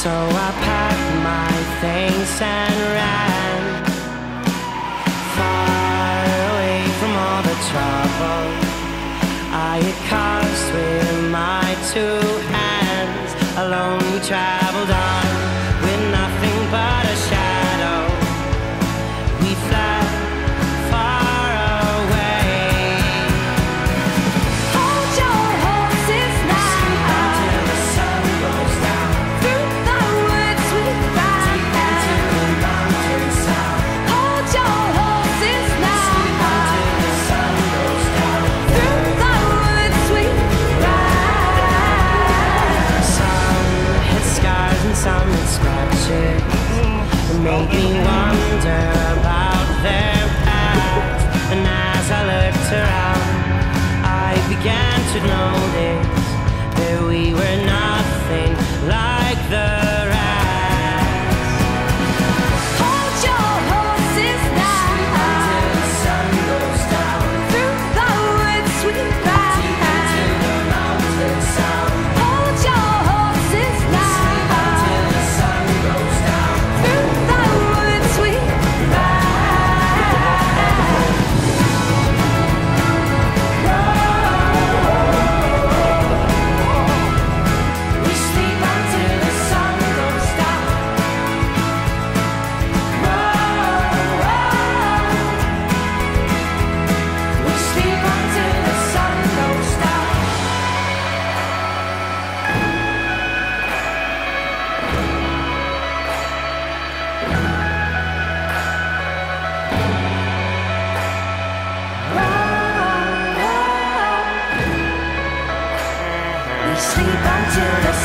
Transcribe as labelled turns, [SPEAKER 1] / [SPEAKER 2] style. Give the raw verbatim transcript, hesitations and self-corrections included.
[SPEAKER 1] So I packed my things and ran far away from all the trouble I had caused with my two hands. Alone we traveled on with nothing but a shadow. We fled far away.
[SPEAKER 2] Hold your horses now.
[SPEAKER 1] Sleep until the sun goes down.
[SPEAKER 2] Through the woods we ride.
[SPEAKER 1] Deep into the mountains south.
[SPEAKER 2] Hold your horses now.
[SPEAKER 1] Sleep until the sun goes down.
[SPEAKER 2] Through the woods we ride.
[SPEAKER 1] Some had scars and some had scratches. It made me wonder about their past. And as I looked around, I began to notice that we were nothing like the rest.
[SPEAKER 2] Hold your horses now.
[SPEAKER 1] Until the sun goes down.
[SPEAKER 2] Through the woods we ride.
[SPEAKER 1] Deep into the mountains south.
[SPEAKER 2] Hold your horses now.
[SPEAKER 1] Until the sun goes down.
[SPEAKER 2] Through the woods we ride.
[SPEAKER 1] We sleep until the sun goes down. We sleep until the sun goes down.
[SPEAKER 2] We sleep until the